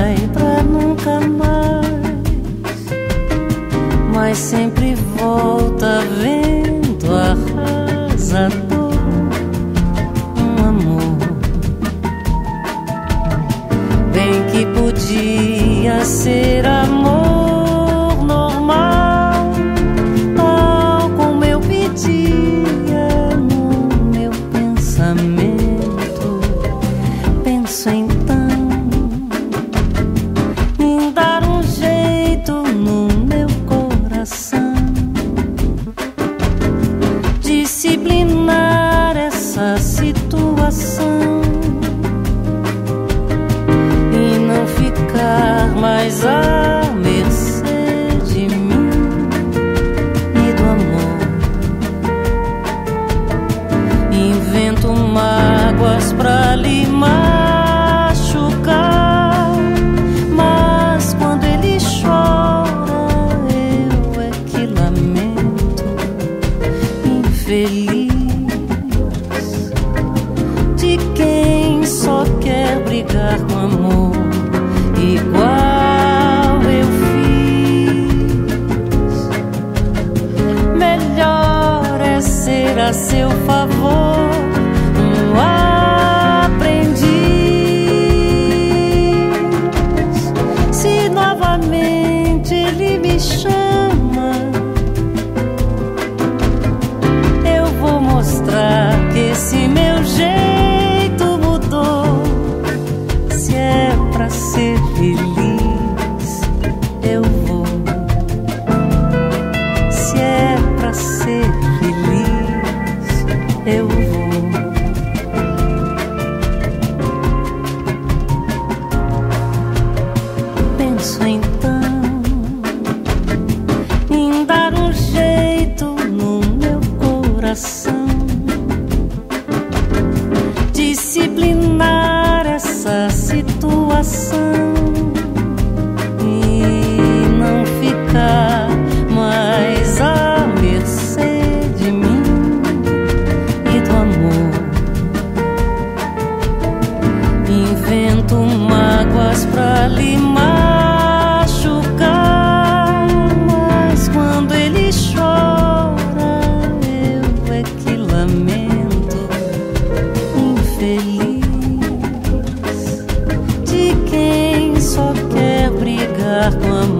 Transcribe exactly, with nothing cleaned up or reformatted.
vai pra nunca mais, mas sempre volta vento arrasador. Um amor bem que podia ser amor normal, tal como eu pedia no meu pensamento. Penso então em dar um jeito no meu coração, disciplinar essa situação e não ficar mais à mercê de mim e do amor. Invento mágoas pra lhe machucar, mas quando ele chora eu é que lamento. Infeliz de quem só quer brigar com amor, igual eu fiz. Melhor é ser a seu favor um aprendiz. Se novamente ele me chama, eu vou mostrar que esse meu jeito mudou. Se é pra ser feliz, eu vou. Se é pra ser feliz, eu vou. Penso então em dar um jeito no meu coração, disciplinar essa situação e não ficar mais à mercê de mim e do amor. Invento mágoas pra lhe machucar, mas quando ele chora eu é que lamento. Infeliz de quem só quer brigar com amor,